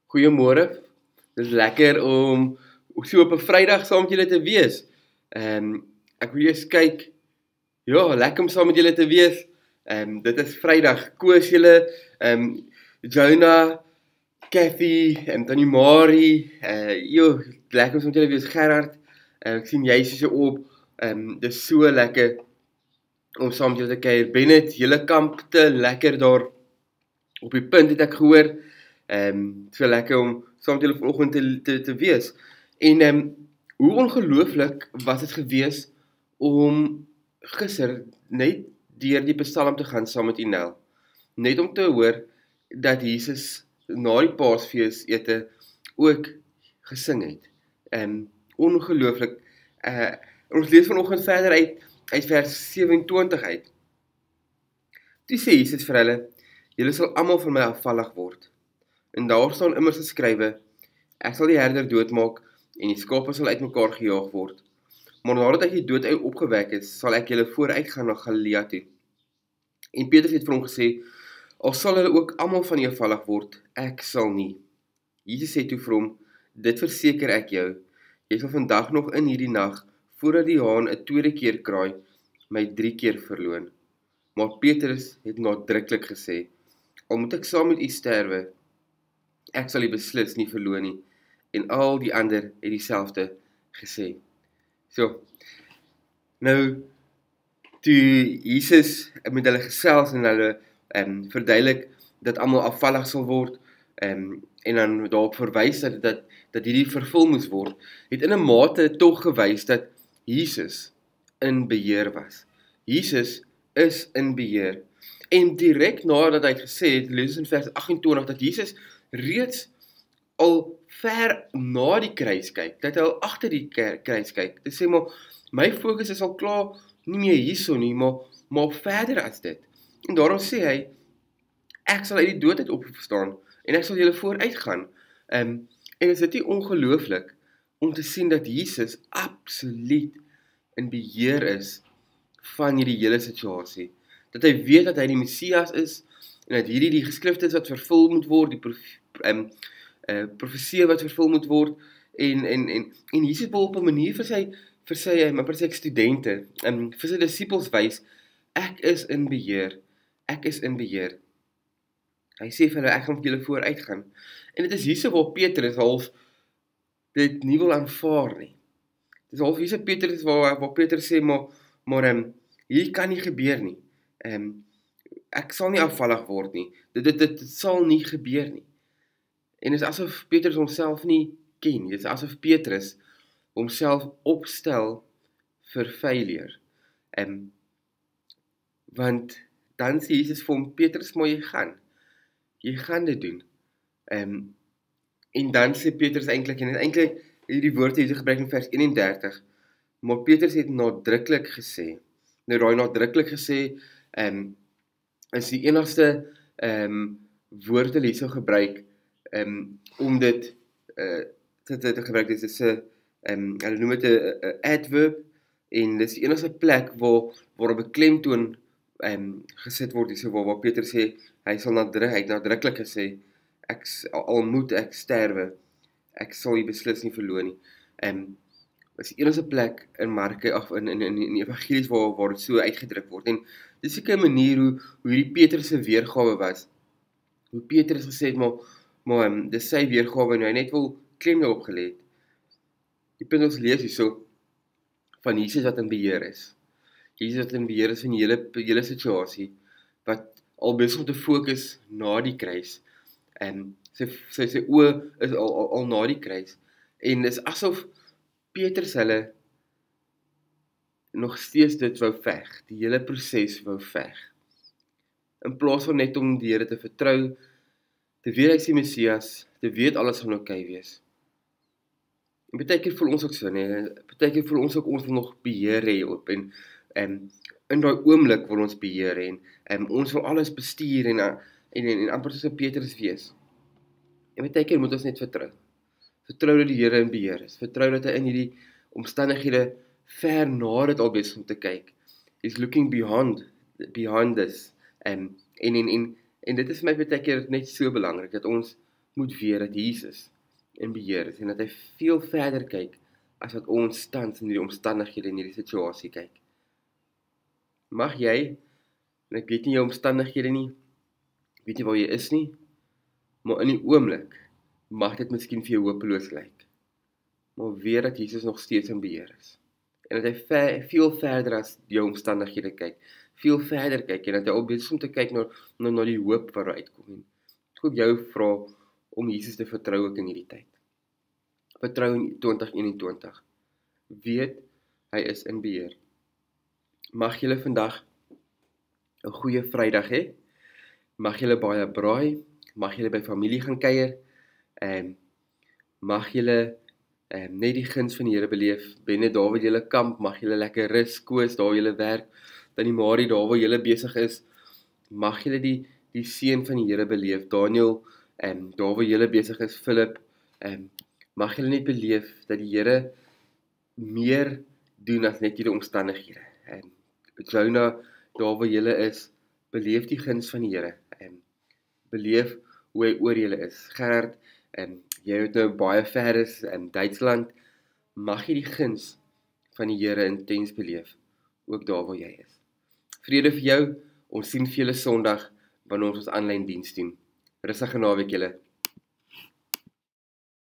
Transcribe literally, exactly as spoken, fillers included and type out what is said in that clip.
Goeiemôre. Dis lekker om so op 'n Vrydag saam met julle te wees. Ehm ek wil eers kyk. Ja, lekker om saam met julle te wees. Ehm dit is Vrydag. Koos julle, ehm Jonah, Kathy en Tannie Marie. Uh jo, lekker om saam met julle te wees. Gerard. Uh, ek sien jy is so op. Ehm dis so lekker om saam met julle te kuier. Bennett, julle kamp te lekker daar op die punt het ek gehoor. Ehm um, so lekker om saam met julle vanoggend te, te te wees. En ehm um, hoe ongelooflik was dit gewees om gister net deur die Psalm te gaan saam met Inel. Net om te hoor dat Jesus na die Paasfees ete ook gesing het. Ehm um, ongelooflik. Uh ons lees vanoggend verder uit uit vers sewe-en-twintig uit. Toe sê Jesus vir hulle: "Julle sal almal van my afvallig word. En daar staan immers geskrywe: Ek sal die herder doodmaak en die skape sal uitmekaar gejaag word. Maar nadat ek die dood uit opgewek is, sal ek julle vooruitgaan na Galilea toe." En Petrus het vir hom gesê: "Al sal hulle ook almal van jou afvallig word, ek sal nie." Jesus sê toe vir hom: "Dit verseker ek jou, jy sal vandag nog in hierdie nag, voordat die haan 'n tweede keer kraai, my drie keer verloon." Maar Petrus het nadruklik gesê: "Al moet ek saam met u sterwe, ek sal u beslis nie verloon nie." En al die ander het dieselfde gesê. So, nou, toe Jesus met hulle gesels en hulle um, verduidelik dat almal afvallig sal word, um, en dan daarop verwys dat, dat, dat hierdie vervul moes word, het in 'n mate tog gewys dat Jesus in beheer was. Jesus is in beheer. En direk nadat hy het gesê het, lees in vers agt-en-twintig, dat Jesus reeds al ver na die kruis kyk, dat hy al agter die kruis kyk. Dit sê maar, my fokus is al klaar nie meer hierso nie, maar, maar verder as dit. En daarom sê hy, ek sal uit die dood uit opstaan, en ek sal julle vooruitgaan. Um, en is dit nie ongelooflik om te sien dat Jesus absoluut in beheer is van hierdie hele situasie. Dat hy weet dat hy die Messias is, en dat hierdie die geskrifte is wat vervul moet word, die prof, um, uh, profesie wat vervul moet word, en, en, en, en Jesus wil op 'n manier vir sy, vir sy, um, vir sy studente, um, vir sy disippels wys, ek is in beheer, ek is in beheer. Hy sê vir hulle, ek gaan vir julle vooruitgaan. En dit is hierso waar Petrus half dit nie wil aanvaar nie. Dit is half hierso Petrus waar, waar Petrus sê, maar, maar um, hier kan nie gebeur nie. Um, ek sal nie afvallig word nie. Dit, dit, dit, dit sal nie gebeur nie. En dit is asof Petrus homself nie ken nie. Dit is asof Petrus homself opstel vir failure. Um, want dan sê Jesus vir hom, Petrus, maar jy gaan. Jy gaan dit doen. Um, en dan sê Petrus eintlik, en eintlik hierdie woorde hier gebruik in vers eenendertig, maar Petrus het nadruklik gesê, nou daai nadruklik gesê, um, is die enigste um, woord wat hy sou gebruik, um, om dit uh, te, te, te gebruik. Dit is 'n, um, hulle noem dit 'n adverb, en dit is die enigste plek waar, waar 'n beklemtoon um, gesit word, so waar, waar Petrus sê, hy sal nadruk, hy het nadruklik gesê, ek, al moet ek sterwe, ek sal jy beslis nie verloon nie. Um, is die enigste plek in Marke, of in, in, in, in die evangelies waar, waar dit so uitgedruk word. En dit is seker 'n manier hoe, hoe hierdie Petrus se weergawe was. Hoe Petrus gesê het, maar, maar um, dis sy weergawe, en hy net wil klem daarop gelê het. Die punt ons lees hierso, van Jesus wat in beheer is. Jesus wat in beheer is van die hele, hele situasie, wat al besig om te fokus na die kruis. En sy, sy, sy oë is al, al, al na die kruis. En is asof Petrus hulle nog steeds dit wou veg, die hele proses wou veg. In plaas van net om die Here te vertrou, te weet hy is die Messias, te weet alles gaan oukei wees. En baie keer voel ons ook so, nee, baie keer voel ons ook ons wil nog beheer hê op, en, en in daai oomblik wil ons beheer hê, en, en ons wil alles bestuur, en, en, en, en amper soos Petrus wees. En baie keer moet ons net vertrou. Vertrou dat die Here in beheer is. Vertrou dat hy in hierdie omstandighede ver na dit al besig om te kyk. He's looking beyond, beyond this. En, en, en, en, en dit is vir my baie keer net so belangrik, dat ons moet weet dat Jesus in beheer is en dat hy veel verder kyk as wat ons tans in die omstandighede in hierdie situasie kyk. Mag jy, en ek weet nie jou omstandighede nie, ek weet nie waar jy is nie, maar in die oomblik mag dit miskien vir jou hopeloos lyk. Maar weet dat Jesus nog steeds in beheer is. En dat hy ver, veel verder as jou omstandighede kyk, veel verder kyk, en dat hy al besig is om te kyk na, na, na die hoop waar hy uitkom. En ek wil jou vra om Jesus te vertrou ook in hierdie tyd. Vertrou in twintig eenentwintig. Weet, hy is in beheer. Mag julle vandag 'n goeie Vrydag hê. Mag julle baie braai, mag julle by familie gaan kuier, en mag julle um, net die guns van die Here beleef. Binne daar waar julle kamp, mag julle lekker rus, koos, daar waar julle werk, dan die Marie, daar waar julle besig is, mag julle die, die seën van die Here beleef. Daniel, um, daar waar julle besig is, Philip, um, mag julle net beleef dat die Here meer doen as net julle omstandighede. Um, Jonah, daar waar julle is, beleef die guns van die Here. Um, beleef hoe hy oor julle is. Gerard, um, jy het nou baie ver is in Duitsland, mag jy die guns van die Here intens beleef, ook daar waar jy is. Vrede vir jou, ons sien vir julle Sondag, wanneer ons ons aanlyn diens doen. Rustige naweek julle.